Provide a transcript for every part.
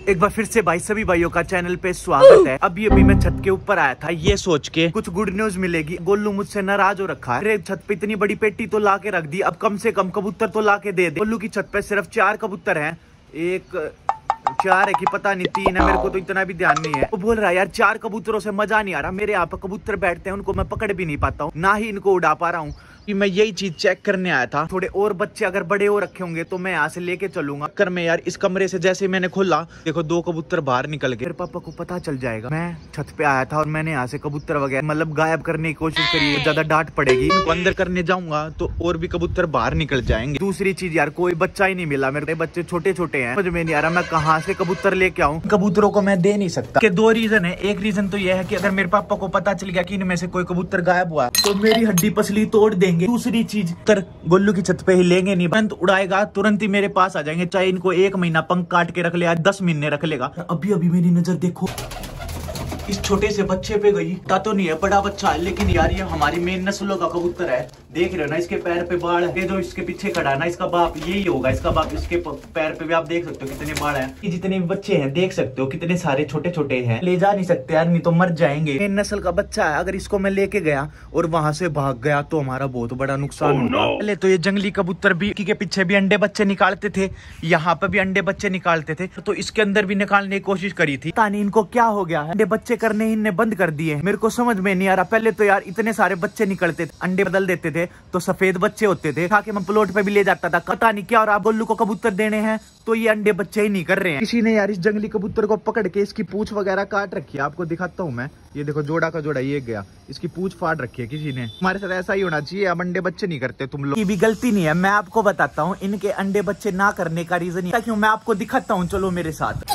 एक बार फिर से भाई सभी भाइयों का चैनल पे स्वागत है। अभी मैं छत के ऊपर आया था ये सोच के कुछ गुड न्यूज मिलेगी। गोलू मुझसे नाराज हो रखा है। अरे छत पे इतनी बड़ी पेटी तो ला के रख दी, अब कम से कम कबूतर तो ला के दे दे। गोलू की छत पे सिर्फ 4 कबूतर हैं। एक 4 है कि पता नहीं 3 है, मेरे को तो इतना भी ध्यान नहीं है। वो बोल रहा है यार 4 कबूतरों से मजा नहीं आ रहा। मेरे यहाँ पे कबूतर बैठते हैं, उनको मैं पकड़ भी नहीं पाता हूँ, ना ही इनको उड़ा पा रहा हूँ। कि मैं यही चीज चेक करने आया था। थोड़े और बच्चे अगर बड़े हो रखे होंगे तो मैं यहाँ से लेके चलूंगा। कर में यार इस कमरे से जैसे मैंने खोला, देखो 2 कबूतर बाहर निकल गए। मेरे पापा को पता चल जाएगा मैं छत पे आया था और मैंने यहाँ से कबूतर वगैरह मतलब गायब करने की कोशिश करी है। ज्यादा डांट पड़ेगी। इनको अंदर करने जाऊंगा तो और भी कबूतर बाहर निकल जाएंगे। दूसरी चीज यार कोई बच्चा ही नहीं मिला। मेरे बच्चे छोटे छोटे हैं, समझ में नहीं आ रहा मैं कहाँ से कबूतर लेके आऊँ। कबूतरों को मैं दे नहीं सकता। के 2 रीजन है। एक रीजन तो यह है कि अगर मेरे पापा को पता चल गया कि इनमें से कोई कबूतर गायब हुआ तो मेरी हड्डी पसली तोड़ देंगे। दूसरी चीज गोल्लू की छत पे ही लेंगे नहीं, तुरंत उड़ाएगा, तुरंत ही मेरे पास आ जाएंगे। चाहे इनको 1 महीना पंख काट के रख ले, आज 10 महीने रख लेगा। अभी अभी मेरी नजर देखो इस छोटे से बच्चे पे गई। पता तो नहीं है बड़ा बच्चा है, लेकिन यार ये हमारी मेन नस्लों का कबूतर है। देख रहे हो ना इसके पैर पे बाल है। ये जो इसके पीछे खड़ा है ना, इसका बाप यही होगा। इसका बाप इसके पैर पे भी आप देख सकते हो कितने बाल है। ये जितने भी बच्चे हैं देख सकते हो कितने सारे छोटे छोटे हैं। ले जा नहीं सकते यार, नहीं तो मर जाएंगे। मेन नस्ल का बच्चा है। अगर इसको मैं लेके गया और वहां से भाग गया तो हमारा बहुत बड़ा नुकसान होगा। पहले तो ये जंगली कबूतर भी के पीछे भी अंडे बच्चे निकालते थे, यहाँ पे भी अंडे बच्चे निकालते थे, तो इसके अंदर भी निकालने की कोशिश करी थी। पता नहीं इनको क्या हो गया है, अंडे बच्चे करने ही इनने बंद कर दिए। मेरे को समझ में नहीं आ रहा। पहले तो यार इतने सारे बच्चे निकलते थे, अंडे बदल देते थे तो सफेद बच्चे होते थे, खाके मैं प्लॉट पे भी ले जाता था। पता नहीं क्या। और आप गोलू को कबूतर देने हैं तो ये अंडे बच्चे ही नहीं कर रहे हैं। किसी ने यार इस जंगली कबूतर को पकड़ के इसकी पूंछ वगैरह काट रखी है। आपको दिखाता हूँ मैं, ये देखो जोड़ा का जोड़ा ये गया, इसकी पूंछ फाड़ रखी है किसी ने। हमारे साथ ऐसा ही होना चाहिए। अब अंडे बच्चे नहीं करते तुम लोग की भी गलती नहीं है। मैं आपको बताता हूँ इनके अंडे बच्चे ना करने का रीजन क्यों, मैं आपको दिखाता हूँ, चलो मेरे साथ।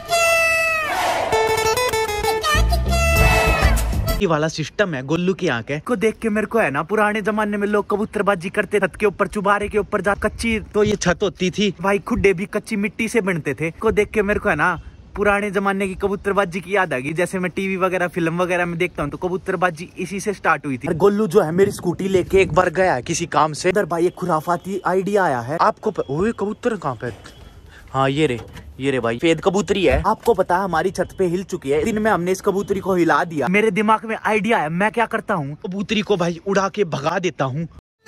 ये वाला सिस्टम है गोल्लू की आंखें को देख के मेरे को है ना, पुराने जमाने में लोग कबूतरबाजी करते छत के ऊपर, चुबारे के ऊपर जा कच्ची तो ये छत होती थी भाई, खुड्डे भी कच्ची मिट्टी से बनते थे। को देख के मेरे को है ना पुराने जमाने की कबूतरबाजी की याद आ गई। जैसे मैं टीवी वगैरह फिल्म वगैरह में देखता हूँ तो कबूतरबाजी इसी से स्टार्ट हुई थी। गोल्लू जो है मेरी स्कूटी लेके एक बार गया है किसी काम से, इधर भाई एक खुराफाती आइडिया आया है आपको। कबूतर कहाँ पे? हाँ ये रे भाई फेद कबूतरी है। आपको पता है हमारी छत पे हिल चुकी है। दिन में हमने इस कबूतरी को हिला दिया। मेरे दिमाग में आइडिया है, मैं क्या करता हूँ कबूतरी को भाई उड़ा के भगा देता हूँ।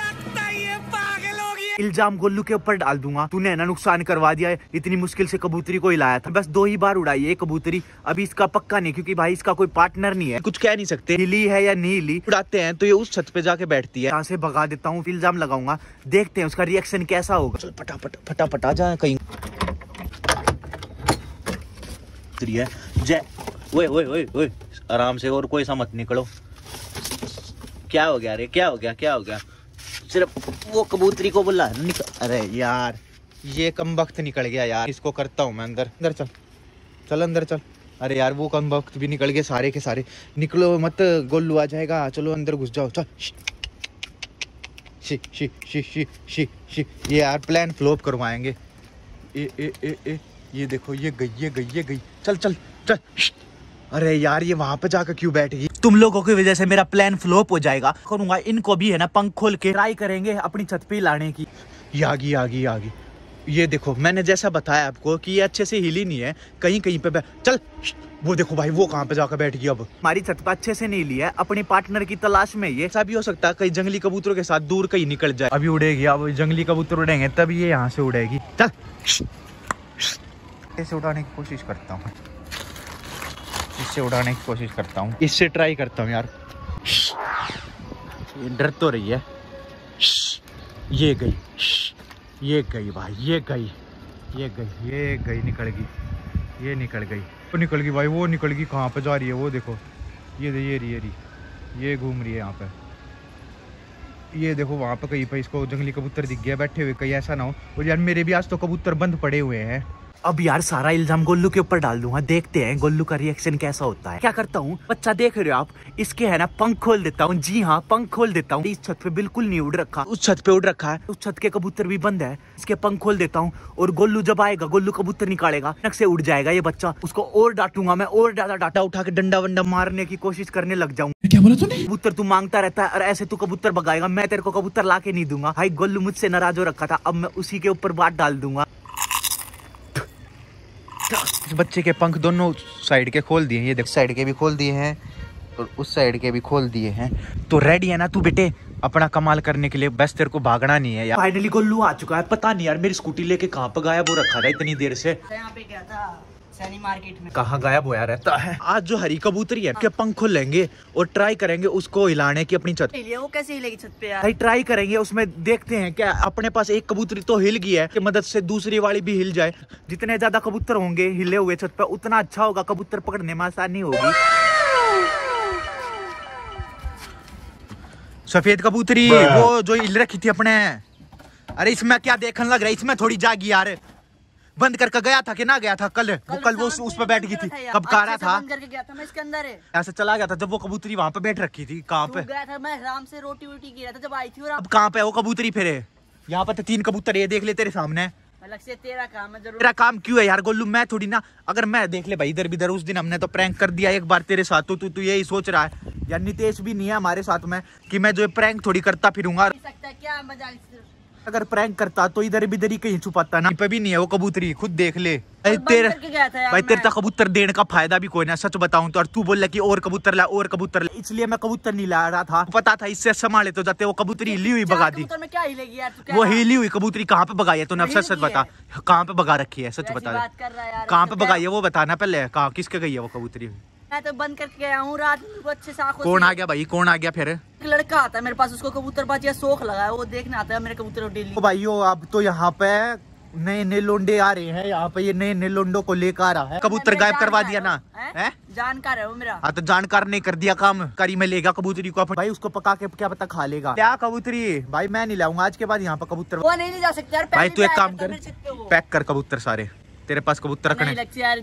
इल्जाम गोल्लू के ऊपर डाल दूंगा, तूने ना नुकसान करवा दिया है, इतनी मुश्किल से कबूतरी को हिलाया था। बस 2 ही बार उड़ाई है कबूतरी। अभी इसका पक्का नहीं, क्योंकि भाई इसका कोई पार्टनर नहीं है, कुछ कह नहीं सकते हिली है या नहीं हिली। उड़ाते हैं तो ये उस छत पे जाके बैठती है। यहाँ से भगा देता हूँ, इल्जाम लगाऊंगा, देखते हैं उसका रिएक्शन कैसा होगा। चल फटाफट आ जा कहीं। है जय ओए आराम से, और कोई सा मत निकलो। क्या हो गया रे, क्या हो गया? सिर्फ वो कबूतरी को बोला अरे यार ये कम वक्त निकल गया यार। इसको करता हूँ मैं अंदर चल अंदर चल। अरे यार वो कम वक्त भी निकल गए सारे के सारे। निकलो मत, गोल्लू आ जाएगा। चलो अंदर घुस जाओ, चल। शी ये यार प्लान फ्लॉप करवाएंगे। ये देखो ये गई। चल। अरे यार ये वहां पे जाकर क्यों बैठ गई? तुम लोगों की वजह से मेरा प्लान फ्लॉप हो जाएगा। करूंगा इनको भी है ना पंख खोल के ट्राई करेंगे अपनी छत पे लाने की। ये आ गई। ये देखो मैंने जैसा बताया आपको कि ये अच्छे से हिली नहीं है, कहीं पे चल। वो देखो भाई वो कहाँ पे जाकर बैठ गई। अब हमारी छत पे अच्छे से नहीं लिया है, अपने पार्टनर की तलाश में। ये ऐसा भी हो सकता है कहीं जंगली कबूतरों के साथ दूर कहीं निकल जाए। अभी उड़ेगी, अब जंगली कबूतर उड़ेंगे तब ये यहाँ से उड़ेगी। चल ऐसे उड़ाने की कोशिश करता हूँ, इससे उड़ाने की कोशिश करता हूँ, इससे ट्राई करता हूँ यार। ये डर तो रही है। ये गई भाई, ये गई निकल गई। वो निकल गई भाई, वो निकल गई। कहाँ पे जा रही है वो देखो, ये घूम रही है यहाँ पे। ये देखो वहाँ पे कहीं पे इसको जंगली कबूतर दिख गया बैठे हुए, कहीं ऐसा ना हो। और यार मेरे भी आज तो कबूतर बंद पड़े हुए हैं। अब यार सारा इल्जाम गोल्लू के ऊपर डाल दूंगा, देखते हैं गोल्लू का रिएक्शन कैसा होता है। क्या करता हूँ, बच्चा देख रहे हो आप, इसके है ना पंख खोल देता हूँ। जी हाँ पंख खोल देता हूँ। इस छत पे बिल्कुल नहीं उड़ रखा, उस छत पे उड़ रखा है। उस छत के कबूतर भी बंद है, इसके पंख खोल देता हूँ। और गोल्लू जब आएगा, गोल्लू कबूतर निकालेगा, नक से उड़ जाएगा ये बच्चा। उसको और डांटूंगा मैं, और ज्यादा डाटा उठा के डंडा वंडा मारने की कोशिश करने लग जाऊंगा। क्या बोला तूने? कबूतर तू मांगता रहता है और ऐसे तू कबूतर भगाएगा, मैं तेरे को कबूतर ला के नहीं दूंगा। भाई गोल्लू मुझसे नाराज हो रखा था, अब मैं उसी के ऊपर बात डाल दूंगा। इस बच्चे के पंख दोनों साइड के खोल दिए, ये देख साइड के भी खोल दिए हैं और उस साइड के भी खोल दिए हैं। तो रेडी है ना तू बेटे अपना कमाल करने के लिए? बस तेरे को भागना नहीं है यार। फाइनली गोलू आ चुका है। पता नहीं यार मेरी स्कूटी लेके कहाँ पे गायब हो रखा था इतनी देर से। यहाँ पे क्या था सैनी मार्केट में। कहाँ गायब होया रहता है। आज जो हरी कबूतरी है के पंख खोलेंगे और ट्राई करेंगे उसको हिलाने की अपनी छत। वो कैसे हिलेगी छत पे यार? भाई ट्राई करेंगे उसमें, देखते हैं क्या अपने पास एक कबूतरी तो हिल गई है कि मदद से दूसरी वाली भी हिल जाए। जितने ज्यादा कबूतर होंगे हिले हुए छत पे उतना अच्छा होगा, कबूतर पकड़ने में आसानी होगी। सफेद कबूतरी वो जो हिल रखी थी अपने, अरे इसमें क्या देखने लग रहा है? इसमें थोड़ी जागी यार। बंद करके गया था कि ना गया था कल वो उस पर बैठ गई थी। कब का रहा था? बंद करके गया था मैं इसके अंदर है। ऐसे चला गया था जब वो कबूतरी वहाँ पे बैठ रखी थी। कहाँ पे गया था? मैं आराम से रोटी वोटी गिरा था जब आई थी। और अब कहाँ पे वो कबूतरी? फिर यहाँ पे तो 3 कबूतर ये देख ले तेरे सामने। अलग से तेरा काम है। जरूर तेरा काम क्यों है यार गोलू? मैं थोड़ी ना, अगर मैं देख ले भाई इधर भी इधर, उस दिन हमने तो प्रैंक कर दिया एक बार तेरे साथ। तो तू यही सोच रहा है यार? नितेश भी नहीं है हमारे साथ में कि मैं जो प्रैंक थोड़ी करता फिरूंगा। क्या मजाक? अगर प्रैंक करता तो इधर भी इधर ही कहीं छुपाता ना। पे भी नहीं है वो कबूतरी, खुद देख ले। भाई तेरे तक कबूतर देने का फायदा भी कोई ना, सच बताऊं तो। और तू बोल कि और कबूतर ला और कबूतर ला, इसलिए मैं कबूतर नहीं ला रहा था। पता था इससे संभाले तो जाते। वो कबूतरी हिली हुई भगा दी। क्या हिलेगी यार? वो हिली हुई कबूतरी कहाँ पे भगाई है तूने? अब सच बता कहाँ पे भगा रखी है? सच बता कहाँ पे भगाई है वो बताना पहले। कहाँ किसके गई है वो कबूतरी? मैं तो बंद करके गया हूँ रात में अच्छे से। कौन आ गया भाई? कौन आ गया? फिर एक लड़का आता है मेरे पास, उसको कबूतरबाजी का शौक लगा है, वो देखने आता है मेरे कबूतर डेली। भाइयों अब तो यहाँ पे नए नए लोंडे आ रहे हैं। यहाँ पे ये नए नए लोंडों को लेकर आ रहा है। कबूतर गायब करवा दिया ना है? जानकार है वो मेरा। हाँ तो जानकार ने कर दिया काम। करी में लेगा कबूतरी को भाई, उसको पका के क्या पता खा लेगा क्या कबूतरी। भाई मैं नहीं लाऊंगा आज के बाद यहाँ पे कबूतर। वो नहीं जा सकते यार। भाई तू एक काम कर, पैक कर कबूतर सारे। तेरे पास कबूतर रखने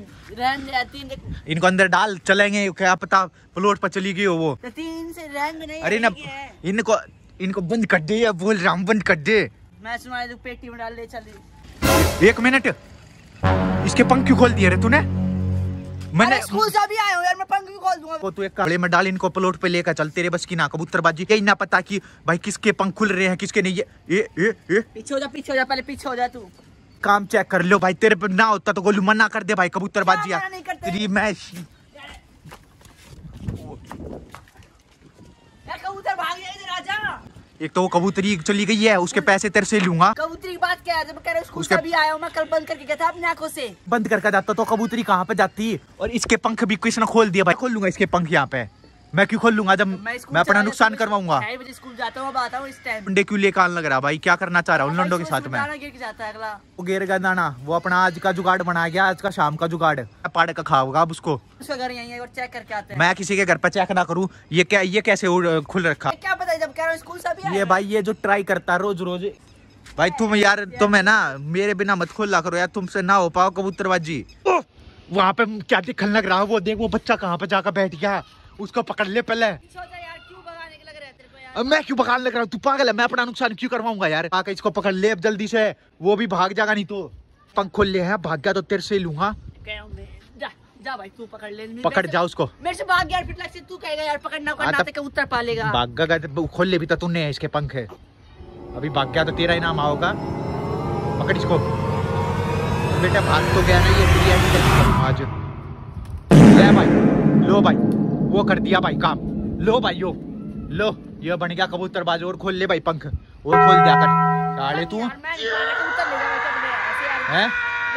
इनको अंदर डाल, चलेंगे क्या पता प्लॉट पर चली गई हो वो। 3 से रैंक में नहीं। अरे ना इनको बंद कर दे या बोल रहा हूँ बंद कर दे। मैं सुना पेटी में डाल ले चली। 1 मिनट, इसके पंख क्यों खोल दिए रे तूने? मैंने स्कूल से अभी आया हूँ यार, मैं पंख भी खोल दूंगा। वो तू एक कपड़े में डाल, इनको प्लॉट पे लेकर चल। तेरे बस की ना कबूतरबाजी, यही ना पता कि भाई किसके पंख खुल रहे हैं किसके नहीं। ये पीछे हो जा, पीछे हो जा, पहले पीछे हो जा तू। काम चेक कर लो भाई। तेरे पे ना होता तो गोलू मना कर दे भाई कबूतरबाजी। कबूतर भाग गया इधर आजा। एक तो वो कबूतरी चली गई है, उसके पैसे तेरे से लूंगा। कबूतरी की बात क्या है? जब कह रहे स्कूल से भी आया हूँ मैं, कल बंद करके गया था अपनी आंखों से। बंद करके जाता तो कबूतरी कहाँ पे जाती? और इसके पंख भी किसने खोल दिया भाई? खोल लूंगा इसके पंख यहाँ पे। मैं क्यों खोल लूंगा जब मैं अपना नुकसान करवाऊंगा? 6 बजे स्कूल जाता हूँ, अब आता हूँ इस टाइम। लंडे क्यों लेकर आने लग रहा भाई? क्या करना चाह रहा हूँ उन लंडों के साथ में? वो गिर गया दाना, वो अपना आज का जुगाड़ बना गया, आज का शाम का जुगाड़ पाड़ का खाओगा अब उसको। उसका घर यहीं है और चेक करके आते हैं। मैं किसी के घर पर चेक ना करूँ? ये कैसे खुल रखा? क्या पता जब कह रहा हूँ स्कूल से भी ये भाई ये जो ट्राई करता है रोज रोज। भाई तुम यार तुम है ना मेरे बिना मत खोला करो यार, तुमसे ना हो पाओ कबूतरबाजी। वहाँ पे क्या दिखने लग रहा है? वो देख वो बच्चा कहाँ पे जाकर बैठ गया, उसको पकड़ ले पहले। मैं क्यों भगाने लग रहा हूँ? तू पागल है? मैं अपना नुकसान क्यों करवाऊंगा यार? आके इसको पकड़ ले अब जल्दी से, वो भी भाग जाएगा नहीं तो। पंख खोल ले है, भाग गया तो तेरे से लूंगा। जा भाई तू पकड़ ले। पकड़ जा उसको। मेरे से भाग गया, फिर से तू कहेगा यार पकड़ना को कबूतर पालेगा। भाग गया खोल ले भी तो तूने, इसके पंख है। अभी भाग गया तो तेरा इनाम आओगा। पकड़ इसको बेटा, भाग तो गया ना ये आज। ले भाई, लो भाई, वो कर दिया भाई काम। लो भाई लो ये बन गया कबूतरबाज। और खोल ले भाई पंख, और खोल दिया कर। साले तू हैं?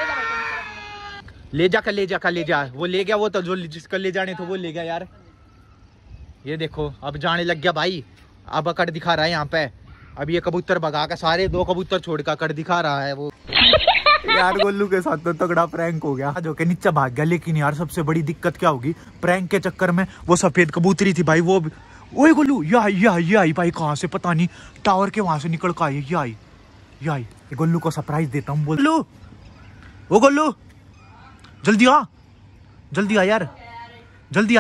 ले जा वो ले गया, वो तो जो जिसका ले जाने थे वो ले गया यार। ये देखो अब जाने लग गया भाई, अब अकड़ दिखा रहा है यहाँ पे। अब ये कबूतर भगा कर सारे 2 कबूतर छोड़ कर अकड़ दिखा रहा है वो। यार गोलू के साथ तो तगड़ा प्रैंक हो गया, जो के नीचे भाग गया। लेकिन यार सबसे बड़ी दिक्कत क्या होगी? प्रैंक के चक्कर में वो सफेद कबूतरी थी भाई, वो ओए गोलू ये आई भाई, कहाँ से पता नहीं, टावर के वहां से निकल कर आई। ये आई गोलू को सरप्राइज देता हूँ। बोल वो गोलू जल्दी आ यार, जल्दी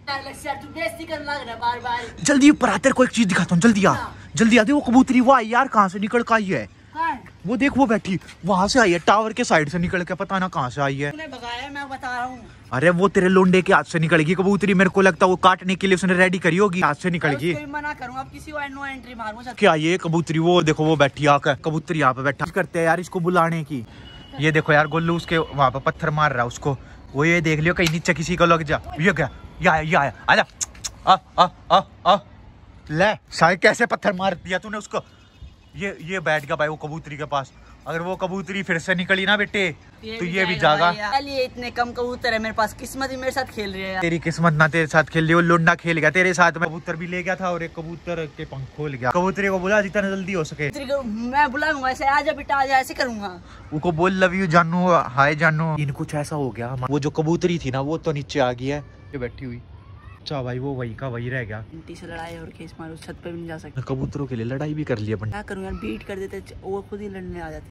ऊपर आ, तेरे को एक चीज दिखाता हूँ। जल्दी आ दे। वो कबूतरी वो आई यार, कहाँ से निकल कर आई है? वो देख वो बैठी वहां से आई है, टावर के साइड से निकल के, पता ना कहाँ से आई है। भगाया मैं बता रहा हूँ। अरे वो तेरे लोंडे के हाथ से निकल गई कबूतरी। मेरे को लगता है वो काटने के लिए उसने रेडी करी होगी, हाथ से निकल गई। मना करूंगा अब किसी को नो एंट्री मारूंगा। क्या ये कबूतरी वो देखो वो बैठी आकर, कबूतरी यहाँ पे बैठा करते हैं यार इसको बुलाने की। ये देखो यार गोल्लू उसके वहां पर पत्थर मार रहा है उसको, वो ये देख लियो कहीं नीचे किसी को लग जा। ये क्या, ये आया आजा, आ ले शायद कैसे पत्थर मार दिया तूने उसको। ये बैठ गया भाई वो कबूतरी के पास, अगर वो कबूतरी फिर से निकली ना बेटे तो ये भी जागा। ये इतने कम कबूतर है मेरे पास, किस्मत ही मेरे साथ खेल रही है। तेरी किस्मत ना तेरे साथ खेल रही, वो लुंडा खेल गया तेरे साथ में। कबूतर भी ले गया था और एक कबूतर के पंख खोल गया। कबूतरी को बोला जितना जल्दी हो सके। मैं बुलाऊंगा ऐसे, आजा बेटा आजा, ऐसे करूंगा। वो बोल लव यू जानू, हाय जानू। इन कुछ ऐसा हो गया, वो जो कबूतरी थी ना वो तो नीचे आ गई है, ये बैठी हुई। अच्छा भाई वो वही का वही रह गया। इंटी से लड़ाई और केस मारो, छत पे भी नहीं जा सकते। कबूतरों के लिए लड़ाई भी कर लिया अपन। क्या करूं यार, बीट कर देते वो खुद ही लड़ने आ जाते।